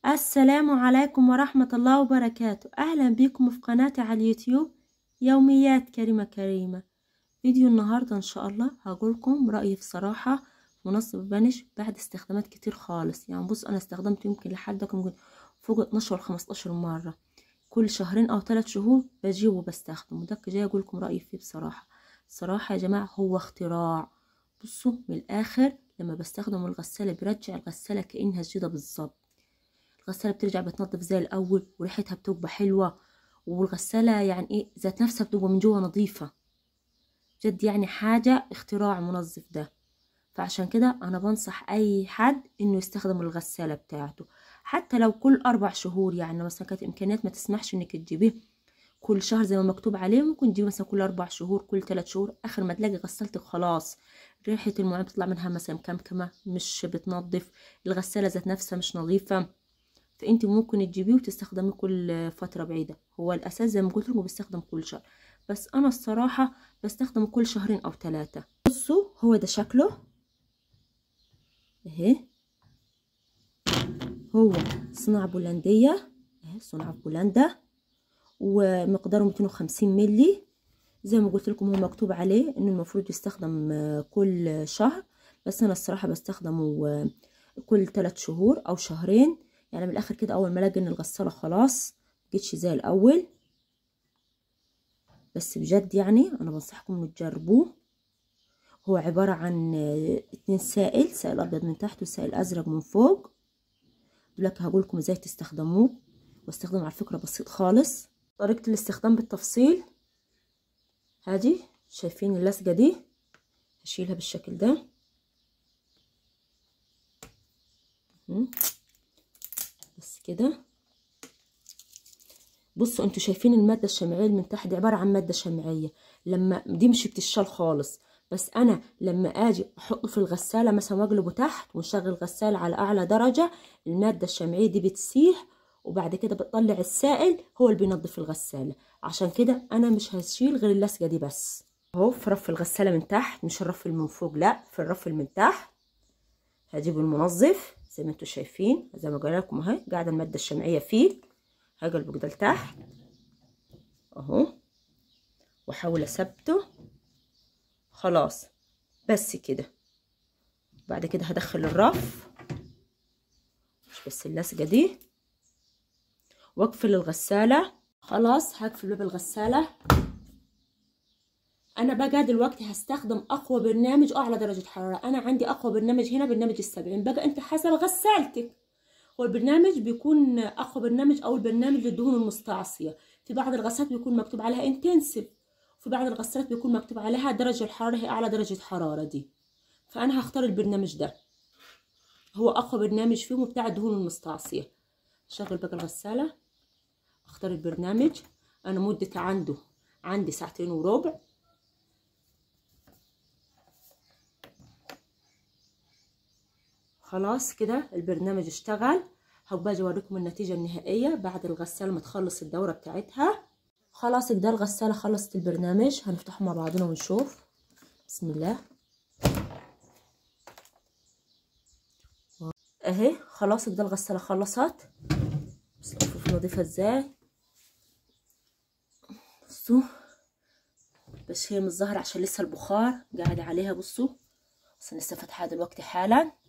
السلام عليكم ورحمة الله وبركاته. أهلا بكم في قناتي على اليوتيوب يوميات كريمة. فيديو النهاردة إن شاء الله هقولكم رأيي في صراحة منظف فانيش بعد استخدامات كتير خالص. يعني بص، أنا استخدمته يمكن لحد فوق 12 و 15 مرة، كل شهرين أو 3 شهور بجيبه وبستخدمه. ده جاي أقولكم رأيي فيه بصراحة يا جماعة، هو اختراع. بصوا من الآخر، لما بستخدم الغسالة بيرجع الغسالة كأنها جديدة بالظبط. الغسالة بترجع بتنضف زي الأول، وريحتها بتبقى حلوة، والغسالة يعني ايه ذات نفسها بتبقى من جوه نظيفة جد. يعني حاجة اختراع المنظف ده. فعشان كده أنا بنصح أي حد إنه يستخدم الغسالة بتاعته، حتى لو كل 4 شهور. يعني مثلا كانت إمكانيات ما تسمحش إنك تجيبيه كل شهر زي ما مكتوب عليه، ممكن تجيبيه مثلا كل 4 شهور، كل 3 شهور. آخر ما تلاقي غسالتك خلاص ريحة المعجون بتطلع منها مثلا كمكمة، مش بتنظف الغسالة ذات نفسها، مش نظيفة، فانت ممكن تجيبيه وتستخدميه كل فتره بعيده. هو الاساس زي ما قلت لكم بستخدم كل شهر، بس انا الصراحه بستخدم كل شهرين او 3. بصوا هو ده شكله اهي، هو صناعه بولنديه اهي، صناعه بولندا، ومقداره 250 ملي. زي ما قلت لكم هو مكتوب عليه انه المفروض يستخدم كل شهر، بس انا الصراحه بستخدمه كل 3 شهور او شهرين. يعني من الاخر كده، اول ما الاقي ان الغساله خلاص مبقتش زي الاول. بس بجد يعني انا بنصحكم انه تجربوه. هو عباره عن 2 سائل ابيض من تحت وسائل ازرق من فوق. دلوقتي هقول لكم ازاي تستخدموه، واستخدمه على فكره بسيط خالص. طريقه الاستخدام بالتفصيل، هادي شايفين اللزقه دي، هشيلها بالشكل ده بس كده. بصوا انتوا شايفين الماده الشمعيه من تحت دي عباره عن ماده شمعيه، لما دي مش بتشال خالص. بس انا لما اجي احطه في الغساله مثلا واقلبه تحت ونشغل الغساله على اعلى درجه، الماده الشمعيه دي بتسيح، وبعد كده بتطلع السائل هو اللي بينظف الغساله. عشان كده انا مش هشيل غير اللزقه دي بس. اهو في رف الغساله من تحت، مش الرف اللي من فوق، لا في الرف اللي من تحت. هجيب المنظف زي ما انتوا شايفين، زي ما قلت لكم اهي قاعده الماده الشمعيه فيه. هقلبه كده لتحت اهو، واحاول اثبته خلاص بس كده. بعد كده هدخل الرف، مش بس اللزقه دي، واقفل الغساله. خلاص هقفل باب الغساله. انا بقى دلوقتي هستخدم اقوى برنامج اعلى درجه حراره. انا عندي اقوى برنامج هنا برنامج ال70. بقى انت حسب غسالتك، هو البرنامج بيكون اقوى برنامج او البرنامج للدهون المستعصيه. في بعض الغسالات بيكون مكتوب عليها انتنسيف، وفي بعض الغسالات بيكون مكتوب عليها درجه الحراره هي اعلى درجه حراره دي. فانا هختار البرنامج ده، هو اقوى برنامج فيهم بتاع الدهون المستعصيه. شغل بقى الغساله، اختار البرنامج. انا مدتي عندي 2 ساعة وربع. خلاص كده البرنامج اشتغل. هبقى اجي اوريكم النتيجه النهائيه بعد الغساله ما تخلص الدوره بتاعتها. خلاص كده الغساله خلصت البرنامج، هنفتحه مع بعضنا ونشوف. بسم الله اهي. خلاص كده الغساله خلصت. بس شوف نضيفه ازاي. بصوا بس هي مش ظاهره عشان لسه البخار قاعد عليها. بصوا بس انا لسه فاتحاها دلوقتي حالا.